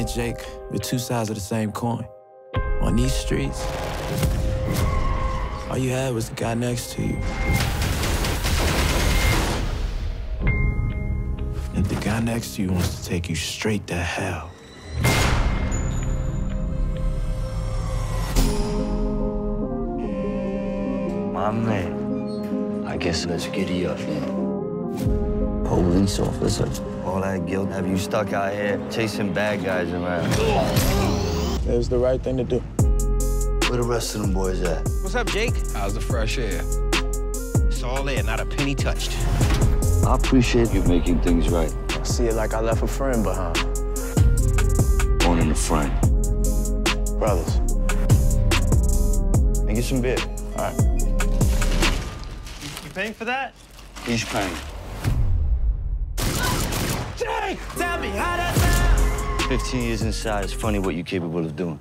and Jake, we're two sides of the same coin. On these streets, all you had was the guy next to you. And the guy next to you wants to take you straight to hell. My man, I guess let's giddy up then. Police officer. All that guilt have you stuck out here chasing bad guys around. It was the right thing to do. Where the rest of them boys at? What's up, Jake? How's the fresh air? It's all there, not a penny touched. I appreciate you making things right. I see it like I left a friend behind. Owning a friend. Brothers. And get some beer. All right. You paying for that? He's paying. Jake! Tell me how that sound. 15 years inside, it's funny what you're capable of doing.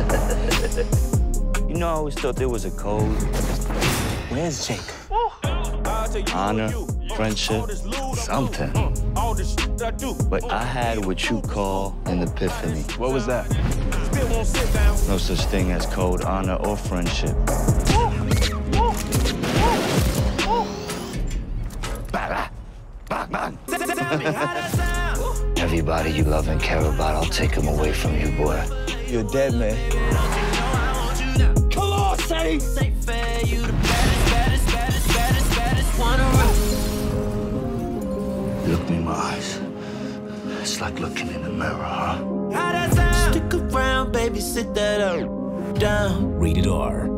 You know, I always thought there was a code. Where's Jake? Honor, friendship, something. But I had what you call an epiphany. What was that? No such thing as code, honor, or friendship. Everybody you love and care about, I'll take them away from you, boy. You're dead, man. Come on, say! Look me in my eyes. It's like looking in the mirror, huh? Stick around, baby, sit that up, down. Rated R.